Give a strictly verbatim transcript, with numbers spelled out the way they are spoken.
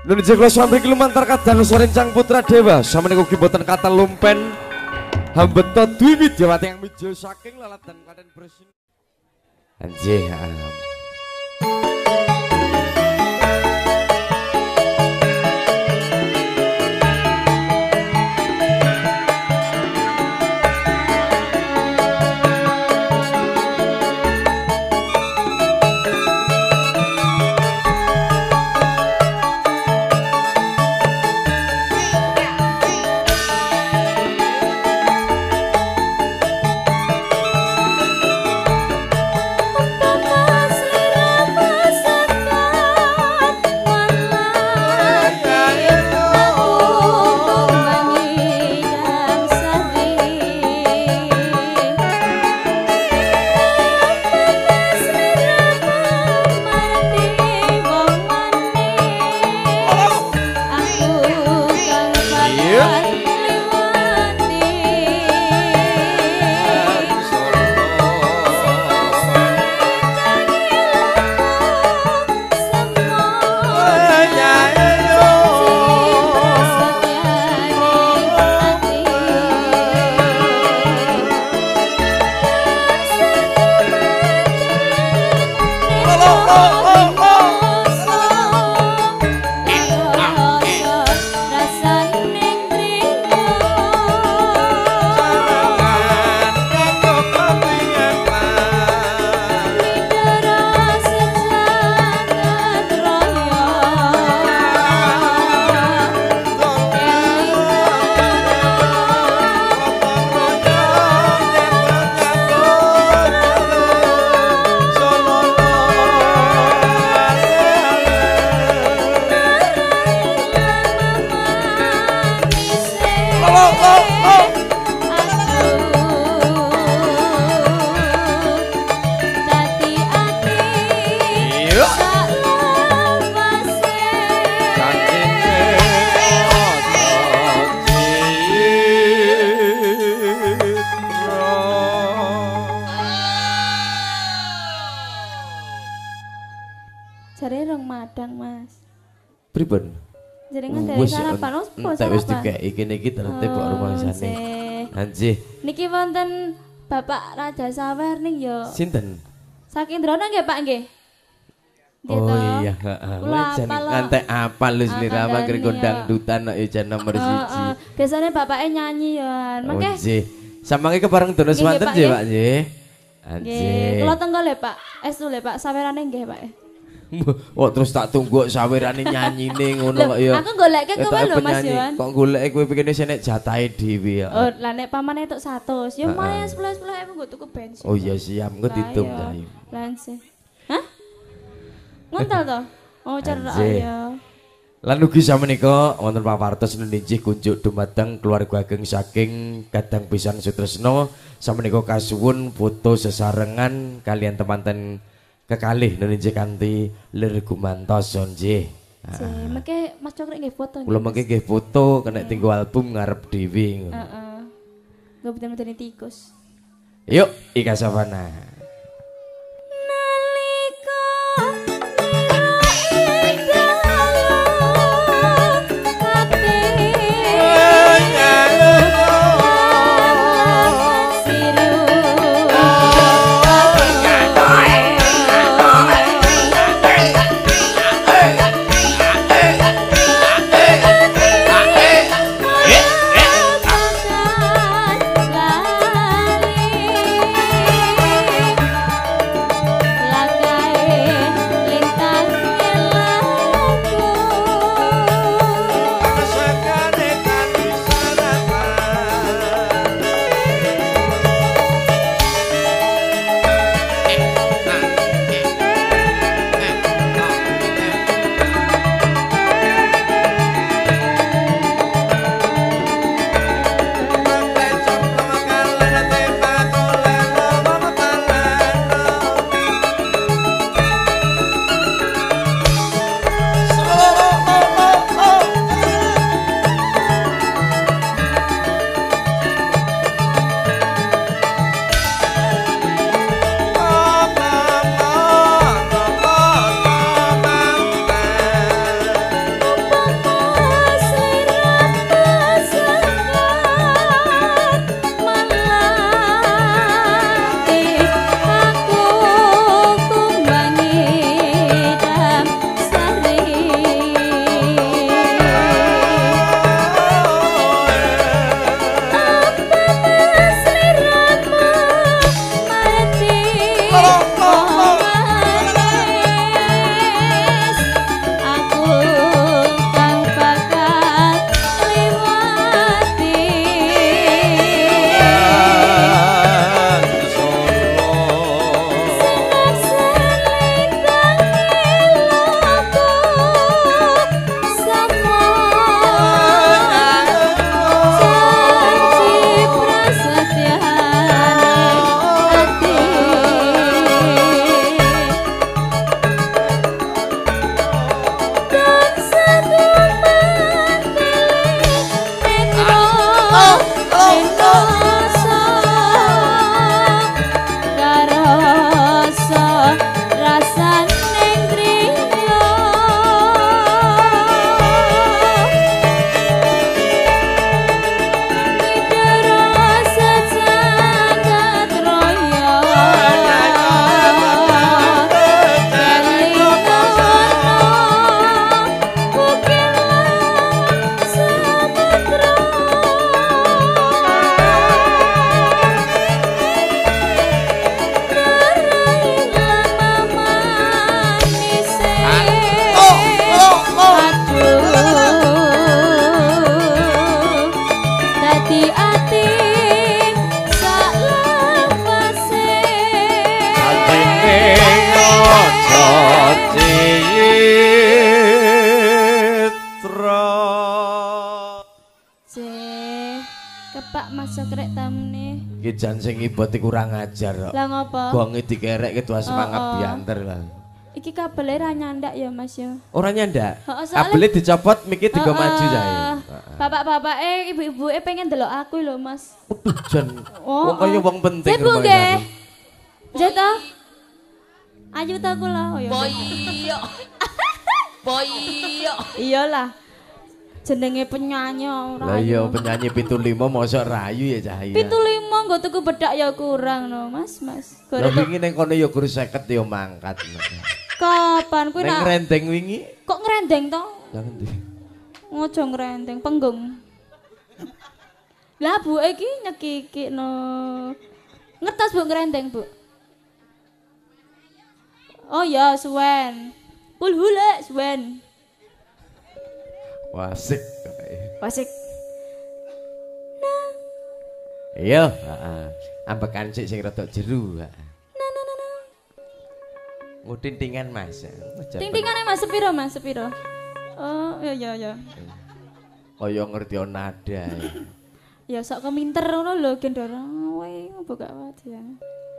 Nun jenglo sampai lumantar kadang sorencang putra dewa sama niku kiboten kata lumpen hambeto dwi widyawati yang mijo saking lalat dan klaten bersin anjih alam. Pripun? Jaringan dari sarapan opo sarapan? Tak wis dikeki kene iki ternyata kok rumangsane. Anjih. Niki wonten Bapak Raja Sawer ning yo. Sinten? Saking Drono nggih Pak nggih. Oh iya, heeh. Jan ngantek apal lu slirama kira gondang dutan kok jan nomor siji. Biasane bapake nyanyi ya. Mangke. Nggih. Samangke kepareng dono swanten nggih Pak nggih. Anjih. Kula tenggo le Pak. Estu le Pak sawerane nggih Pak. Oh terus tak tunggu sawerane nyanyine ngono kok ya. Aku goleke kowe lho Mas Yohan. Kok goleke kowe pikirne senek jatahe dhewe ya. Oh, lah nek pamane entuk seratus, ya malah sepuluh sepuluh ribu nggo tuku bensin. Oh iya siap, engko ditung ta. Lanse. Hah? Ngontal to? Oh cerak ya. Lan ugi samenika wonten pawartos ninjih kunjuk dumateng keluarga ageng saking Kadang Pisan Sutresna samenika kasuwun foto sesarengan kalian teman-teman kekalih ninjih kanthi lir gumantos nggih. Heeh. Mengke Mas Cokrik nggih foto. Kula mengke nggih foto kena tinggo album ngarep dhewe ngono. Heeh. Nggo beten-beteni tikus. Yuk, Ika Savana. Pak Mas Sokrek tamune. Iki jan sing ibot iku kurang ajar kok. Lah ngopo? Gonge dikerek ketua semangat Oh, oh. bianter lah. Iki kabele ra nyandak ya Mas ya. Ora nyandak. Heeh, soalnya- Kabele dicopot mikir digo Heeh. maju jae. Bapak-bapak eh ibu-ibu eh pengen delok aku lho Mas. Waduh jan. Oh, Wong kaya oh. wong penting Sebu rumah nggih. aku. Jeta. Ayu ta kula. Oh, ya. Boyo. Boyo. Iyalah. Jenenge penyanyi ora. Lah iya penyanyi pitu lima mosok rayu ya cahaya. Pitu lima nggo tuku bedak ya kurang no Mas, Mas. Lah Gore wingi ning kono ya guru seket ya mangkat. kapan kuwi Ning nak rendeng wingi. kok ngerendeng to? Lah ngendi? Ngojo ngerendeng penggung. Lah Bu iki nyekiki no. Ngertos Bu ngerendeng, Bu. Oh ya, suwen. Pul hule suwen. Wasik. Wasik. Iya, heeh. Ambekan sik sing rada jeru, heeh. Ngutintingan Mas. Ting-tingane Mas sepiro Mas sepiro? Oh, ya ya ya. Kaya ngerti nada. Ya sok keminter ngono lho gendara. Wae ngopo gak wae ya.